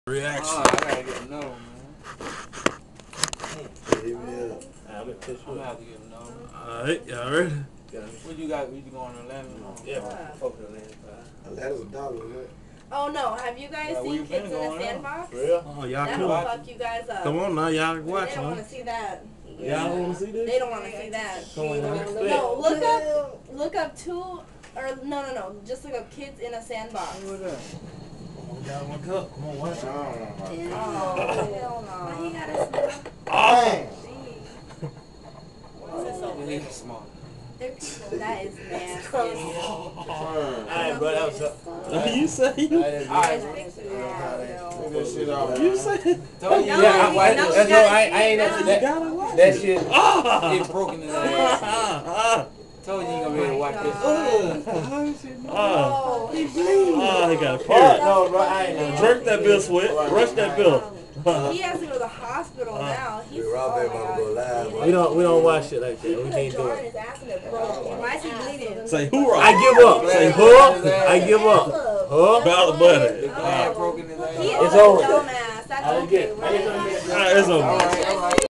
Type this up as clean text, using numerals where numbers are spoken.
Reaction. Oh, I gotta get another one, man. Hit me up. I'm gonna have to get another one. Alright, y'all ready? What you got? You going to Atlanta? Yeah. Atlanta's $1, right? Oh no, have you guys seen Kids in a Sandbox? Oh, y'all That'll come. fuck you guys up. Come on now, y'all They watch, don't want huh? to see that. Y'all don't want to see this? They don't want to see that. Come on now. No, look up no, just look up Kids in a Sandbox. What's that? We got one cup. Come on, watch it. Oh, hell no. He got a smell. Oh! He's smart. That is nasty. Alright, bro, that was up. You say you? Alright, Take that shit off. You say? told you, No, that's no, I ain't That that shit. It's broken in the ass. Told you you ain't gonna be able to watch this. Oh, he got a period. No, bro, I ain't. Drink that bill, Sweat. Rush that bill. he has to go to the hospital now. He's Rob that mama go live. We don't watch shit like that. We put a can't do jar in it. his ass and it broke. Why is he bleeding? Say hoorah. I give up. Say huh? I give up. Huh? About the butter. The glass broken in his ass. He is It's a over. dumbass. That's okay, right? It's over. Alright.